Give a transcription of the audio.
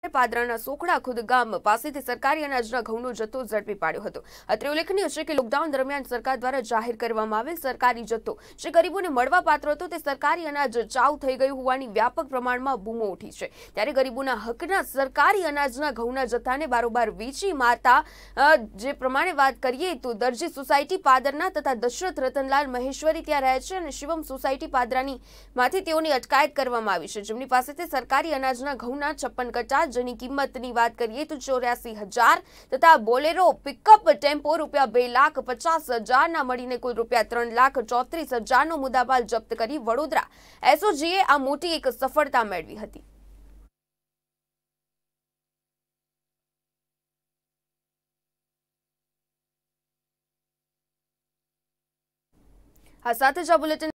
પાદરાના સોખડા ખુદ ગામ પાસેથી સરકારી અનાજના ઘઉંનો જથ્થો ઝડપી પાડ્યો હતો। અત્રે ઉલ્લેખનીય છે કે લોકડાઉન દરમિયાન સરકાર દ્વારા જાહેર કરવામાં આવેલ સરકારી જથ્થો જે ગરીબોને મળવા પાત્ર હતો તે સરકારી અનાજ ચાઉ થઈ ગયું હોવાની વ્યાપક પ્રમાણમાં બૂમો ઉઠી છે। ત્યારે ગરીબોના હકના સરકારી અનાજના ઘઉંના જથ્થાને બારોબાર વેચી મારતા જે પ્રમાણે વાત કરીએ તો દરજી સોસાયટી પાદરના તથા દશરથ રતનલાલ મહેશ્વરી ત્યાં રહે છે અને શિવમ સોસાયટી પાદરાની માંથી તેઓની અટકાયત કરવામાં આવી છે, જેમની પાસેથી સરકારી અનાજના ઘઉંના 56 કટ્ટા જેની કિંમતની વાત કરીએ તો 84,000 તથા બોલેરો પિકઅપ ટેમ્પો ₹2,50,000 ના મળીને કુલ ₹3,34,000 નો મુદ્દામાલ જપ્ત કરી વડોદરા એસઓજીએ આ મોટી એક સફળતા મેળવી હતી। આ સાથે જ આ બુલેટિન